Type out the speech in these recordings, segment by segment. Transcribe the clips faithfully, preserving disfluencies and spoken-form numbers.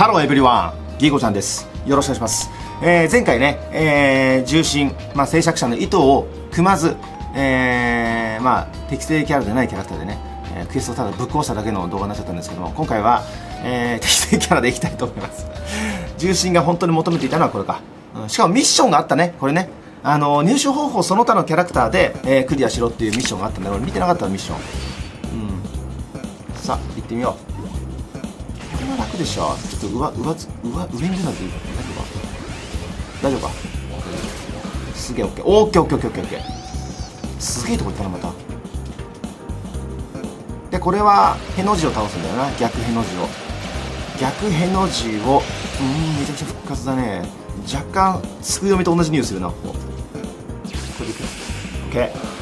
ハローエブリワン、ギーゴちゃんです。よろしくお願いします。えー、前回ね、えー、重心、まあ、制作者の意図を組まず、えー、まあ、適正キャラでないキャラクターでね、えー、クエストをただぶっ壊しただけの動画になっちゃったんですけども、今回は、えー、適正キャラでいきたいと思います。重心が本当に求めていたのはこれか。うん、しかもミッションがあったね、これね。あのー、入手方法その他のキャラクターで、えー、クリアしろっていうミッションがあったんで、俺見てなかったミッション。うん。さあ、行ってみよう。これは楽でしょ。ちょっと上、上、上、上に出なくていい。大丈夫か。大丈夫か。すげえオッケー。オッケーオッケーオッケーオッケー。すげえとこ行ったな、また。で、これは、への字を倒すんだよな。逆への字を。逆への字を、うーん、めちゃくちゃ復活だね。若干、すく読みと同じ匂いするな、ここ。これでいく。オッケー。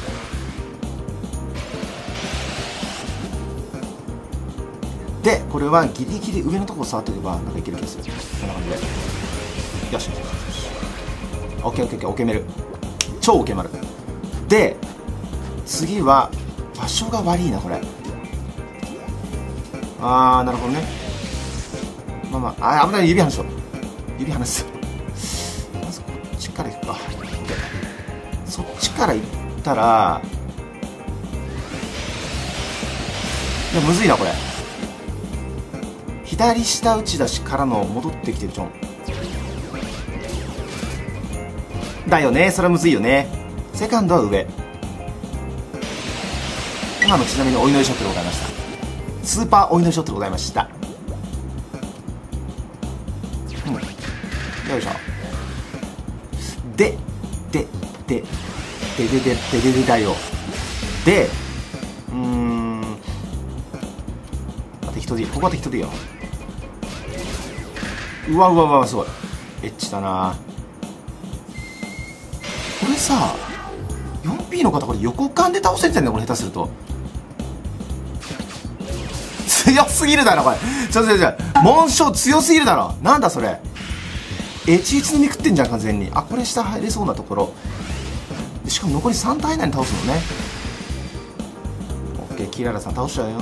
で、これはギリギリ上のところを触っておけばなんかいける気がする。こんな感じで。よし。オッケーオッケーオッケー、オッケーメル。超オッケー丸。で、次は、場所が悪いな、これ。あー、なるほどね。まあまあ、あ、危ない、指離しよう。指離す。まずこっちから行くか。オッケー。そっちから行ったら、いや、むずいな、これ。左下打ち出しからの戻ってきてるちょんだよね。それはむずいよね。セカンドは上。今のちなみにお祈りショットでございました。スーパーお祈りショットでございました。うん、よいしょ。でででででででででだよ。でうーん適当でいい。ここは適当でいいよ。うわうわうわ、すごいエッチだな。これさ よんピー の方これ横間で倒せてんだよ、これ下手すると。強すぎるだろこれ。ちょちょちょ紋章強すぎるだろ。なんだそれ。エチエチのみ食ってんじゃん完全に。あ、これ下入れそうなところ。しかも残りさん体以内に倒すのね。オッケー、キララさん倒しちゃうよ。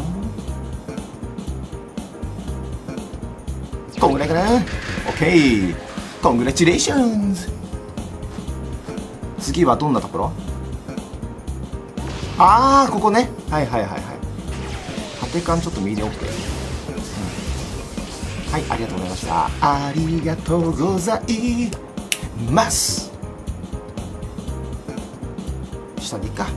こんぐらいかな。オッケー、コングラチュレーションズ。次はどんなところ。あー、ここね。はいはいはいはい。縦間ちょっと右で OK、うん、はい、ありがとうございました。ありがとうございます。下でいいか。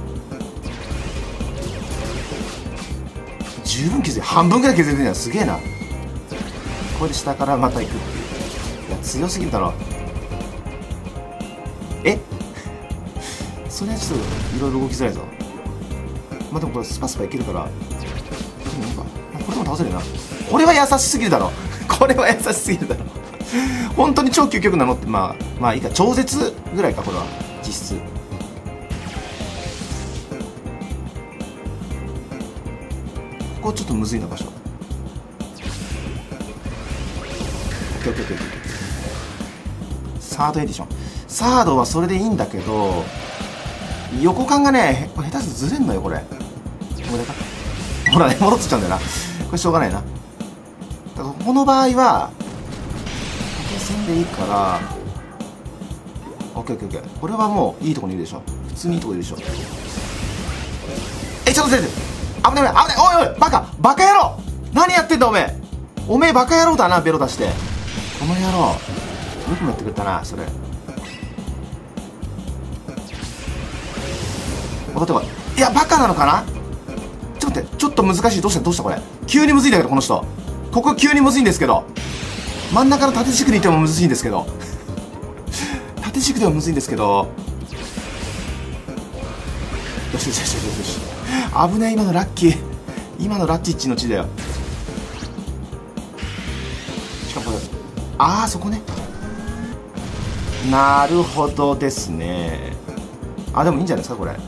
十分削れ、半分ぐらい削れてるんだ。すげえな。これで下からまた行くっていう。いや、強すぎるだろ。えそれはちょっといろいろ動きづらいぞ。まあでもこれスパスパいけるから、でもいいか。これでも倒せるな。これは優しすぎるだろ。これは優しすぎるだろ。本当に超究極なのって、まあまあいいか。超絶ぐらいか、これは実質。ここちょっとむずいな場所。サードエディション。サードはそれでいいんだけど、横間がね、下手するとずれんのよこれ。これか。ほらね、戻ってっちゃうんだよな。これしょうがないな。だからこの場合は縦線でいいから、オッケーオッケーオッケー。これはもういいとこにいるでしょ。普通にいいとこにいるでしょ。え、ちょっとずれてる。危ない危ない危ない。おいおい、バカバカ野郎、何やってんだおめえ。おめえバカ野郎だな、ベロ出して。この野郎よくもやってくれたな、それ。戻ってこい。いや、バカなのかな。ちょっと待って、ちょっと難しい。どうしたどうしたこれ。急にむずいんだけど、この人。ここ急にむずいんですけど。真ん中の縦軸にいてもむずいんですけど。縦軸でもむずいんですけど。よしよしよしよしよし。危ない、今のラッキー。今のラッチッチの地だよ。しかもこれ、ああ、そこね。なるほどですね。あ、でもいいんじゃないですかこれ。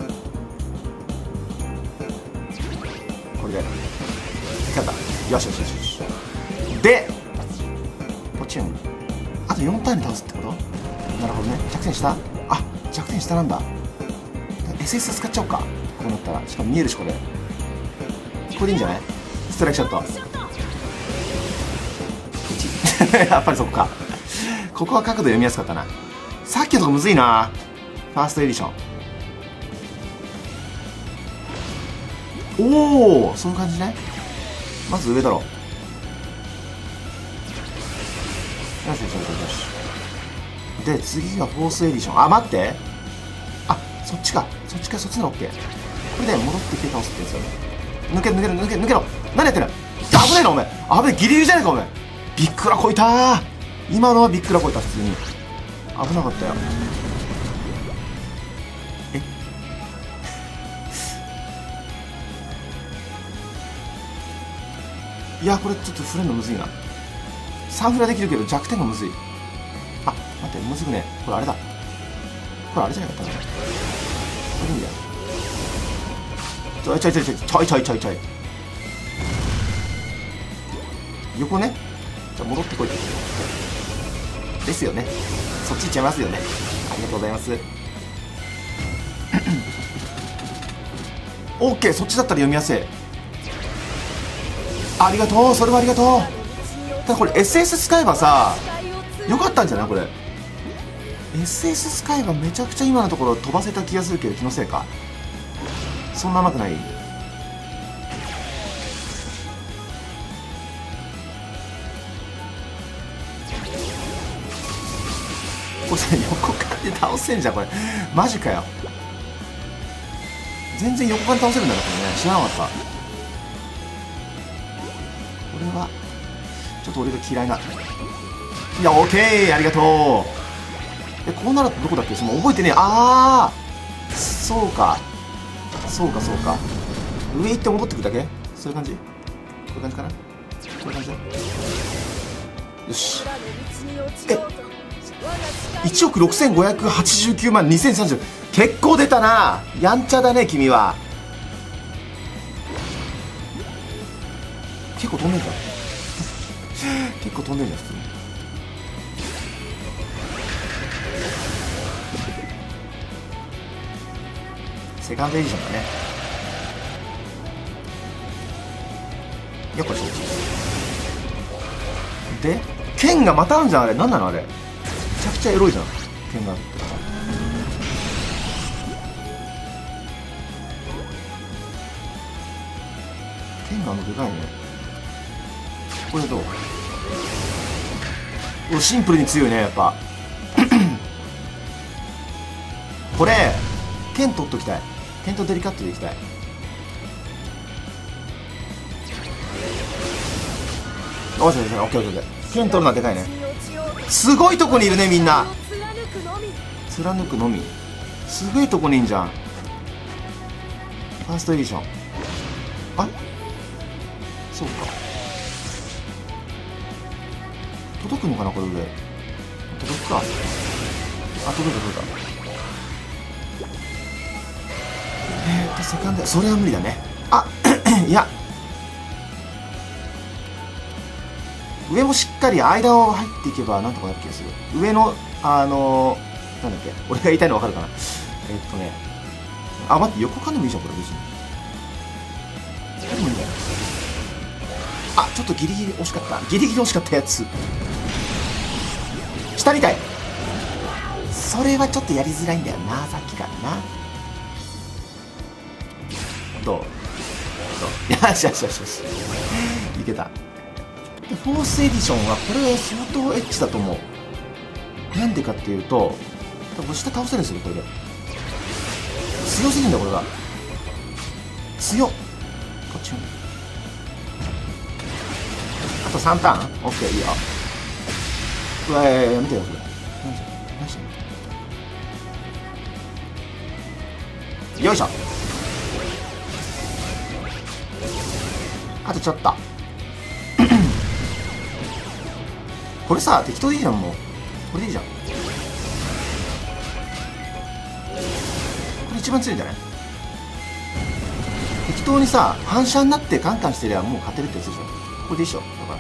これで勝った。よしよしよしよし。でポチュン。あとよんターンで倒すってこと。なるほどね。弱点下。あ、弱点下なんだ。 エスエス 使っちゃおうか。こうなったら。しかも見えるしこれ。これでいいんじゃない。ストライクショット。いちやっぱりそこか。ここは角度読みやすかったな。さっきのとこむずいな。ファーストエディション。おお、そういう感じね。まず上だろ。よしよしよしよし。で次がフォースエディション。あ、待って、あ、そっちか、そっちか、そっちの OK。 これで戻ってきて倒すってやつよね。抜ける抜ける抜ける抜けろ。何やってる。危ないなお前。危ない、ギリギリじゃないかお前。びっくらこいたー。今のはびっくらこいた。普通に危なかったよ。えいや、これちょっと振るのむずいな。さんフラできるけど弱点がむずい。あ、待って、むずくね。これあれだ。これあれじゃなかったかな。これいいんだよ。ちょいちょいちょいちょいちょいちょいちょいちょい横ね。じゃあ戻ってこいってですよね。そっち行っちゃいますよね。ありがとうございます。オッケー、そっちだったら読みやすい。ありがとう、それはありがとう。ただこれ エスエス 使えばさよかったんじゃない。これ エスエス 使えばめちゃくちゃ今のところ飛ばせた気がするけど、気のせいか。そんな甘くない。これさ、横からで倒せんじゃんこれ。マジかよ。全然横から倒せるんだからね。知らなかった。これはちょっと俺が嫌いな。いや、オッケー、ありがとう。え、こうなるとどこだっけ。その覚えてねえ。ああ、そうかそうかそうか。上行って戻ってくるだけ。そういう感じ。こういう感じかな。こういう感じだ。よし。え、いちおくろくせんごひゃくはちじゅうきゅうまんにせんさんじゅう。結構出たな。やんちゃだね君は。結構飛んでんじゃん。結構飛んでんじゃん普通に。セカンドエディションだね。よっこいしょ。で剣がまたあんじゃん。あれ何なのあれ。めちゃくちゃエロいじゃん剣があって。剣があのでかいね。これどう。お、シンプルに強いねやっぱ。これ剣取っときたい。剣とデリカットでいきたい。おしよしよし、オッケーオッケーオッケー。剣取るのはでかいね。すごいとこにいるねみんな。貫くのみ。すごいとこにいんじゃん。ファーストエディション。あ、そうか。届くのかなこれ上。届くか。あ、届いた届いた。えーっとセカンド、それは無理だね。あいや、上もしっかり間を入っていけばなんとかなる気がする。上のあのー、なんだっけ、俺が言いたいの分かるかな。えーっとね、あ、待って、横からでもいいじゃんこれ別に。でもいいんだよ。あ、ちょっとギリギリ惜しかった。ギリギリ惜しかったやつ下みたい。それはちょっとやりづらいんだよな、さっきからな。どうどう。よしよしよしよし、いけた。でフォースエディションはこれ相当エッチだと思う。なんでかっていうと、多分下倒せるんですよこれで。強すぎるんだこれが。強っ。こっちもあとさんターン。オッケー、いいよ。うわ、やめてよそれ。何してんの。よいしょ。あとちょっとこれさ適当でいいじゃん。もうこれでいいじゃん。これ一番強いんじゃない。適当にさ反射になってカンカンしてりゃもう勝てるってやつでしょ。これでいいっしょ。だから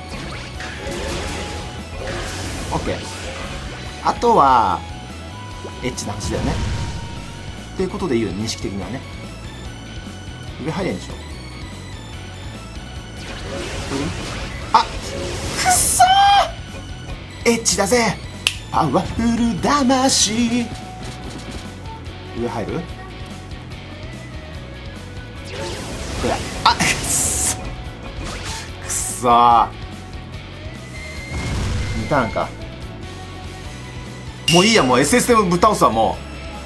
OK。 あとはエッチな話だよねっていうことでいいよ、認識的にはね。上入れんでしょ。あっ、くっそーエッチだぜパワフル魂。上入る？これあくっそくっそーにターンか。もういいや、もう エスエス でぶっ倒すわ。も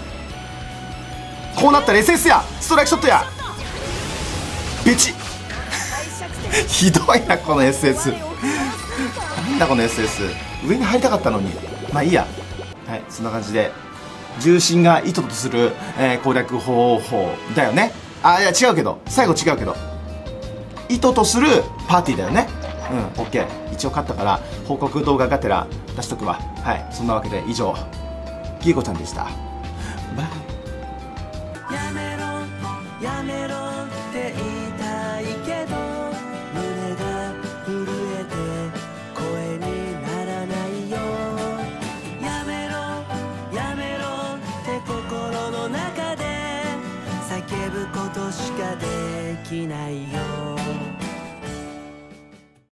うこうなったら エスエス や、ストライクショットや。ベチひどいなこの エスエス なんだこの エスエス。 上に入りたかったのに。まあいいや。はい、そんな感じで重心が意図とする、えー攻略方法だよね。あ、いや違うけど、最後違うけど意図とするパーティーだよね。うん、オッケー。一応勝ったから報告動画がてら出しとくわ。はい、そんなわけで以上ギーコちゃんでした。バイ。 やめろやめろって言いたいけど胸が震えて声にならないよ。やめろやめろって心の中で叫ぶことしかできないよ。